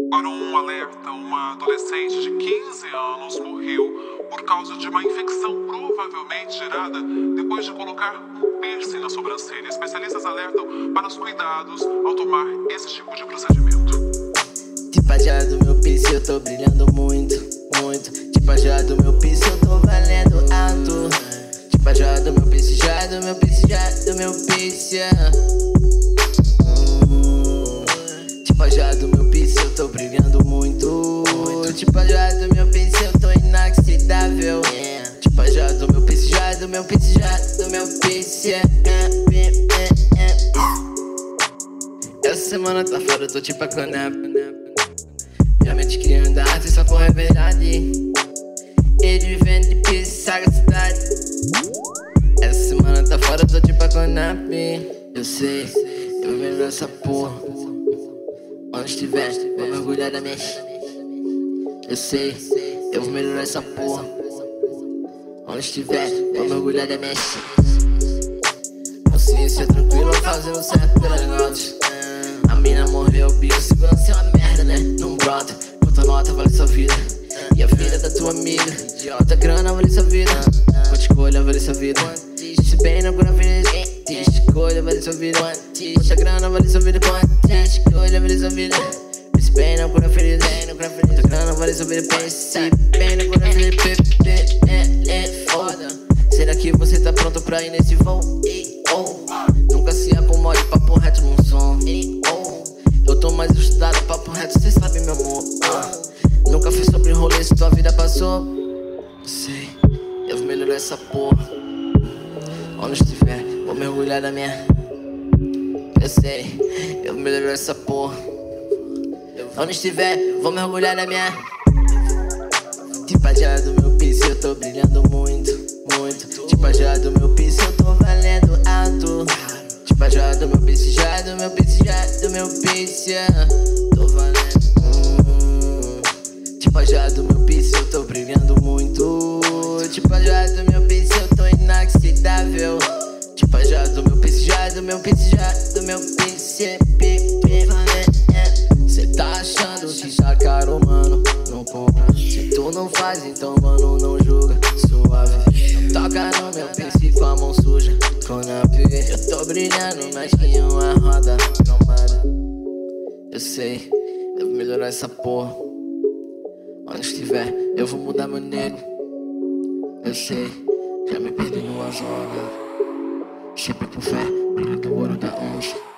Para um alerta, uma adolescente de 15 anos morreu por causa de uma infecção provavelmente gerada depois de colocar um piercing na sobrancelha. Especialistas alertam para os cuidados ao tomar esse tipo de procedimento. Tipo já do meu piercing eu tô brilhando muito, muito. Tipo já do meu piercing eu tô valendo alto. Tipo já do meu piercing, já do meu piercing, já do meu piercing. Tipo já do meu piercing eu tô brilhando muito, muito. Tipo já do meu piercing eu tô inoxidável. Tipo já do meu piercing, já do meu piercing, já do meu piercing. Essa semana tá fora, eu tô tipo a Conap. Minha mente criando arte, essa porra é verdade. Ele vende piercing, sagacidade. Essa semana tá fora, eu tô tipo a Conap. Eu sei, eu vou melhorar essa porra. Onde estiver, vou mergulhar da mesh. Eu sei, eu vou melhorar essa porra. Onde estiver, vou mergulhar da mesh. Consciência tranquila, fazendo certo pelas notas. A mina morreu, biossegurança é uma merda, né? Não brota, quanta nota vale sua vida. E a vida da tua amiga, idiota grana vale sua vida. Quanta escolha vale sua vida. Se bem na cura feliz, escolha vale sua vida. Quanta grana vale sua vida. Quanta escolha vale sua vida. Se bem na cura feliz, quanta grana vale sua vida. Pense bem na cura feliz, é foda. Será que você tá pronto pra ir nesse voo? Nunca se acomode, papo reto num som. Eu tô mais estudado, papo reto, cê sabe meu amor. Nunca fiz sobre rolê se tua vida passou. Sei, eu vou melhorar essa porra. Onde estiver, vou mergulhar da minha. Eu sei, eu vou melhorar essa porra. Onde estiver, vou mergulhar da minha. Tipo já do meu piercing eu tô brilhando muito, muito. Tipo já do meu piercing eu tô valendo alto. Tipo já do meu piercing, já do meu piercing, já do meu piercing. Tô valendo. Tipo já do meu piercing eu tô brilhando muito. Tipo já do meu piercing eu tô inoxidável. Tipo já do meu piercing, já do meu piercing, já do meu piercing. Cê tá achando que tá caro, mano? Não compra. Se tu não faz, então mano, não julga. Suave, não toca no meu piercing com a mão suja. Conap, eu tô brilhando mais que uma roda crombada. Eu sei, eu vou melhorar essa porra. Onde estiver, eu vou mudar meu nego. Eu sei, já me perdi numa zona. Sempre com fé, brilho do ouro da onça.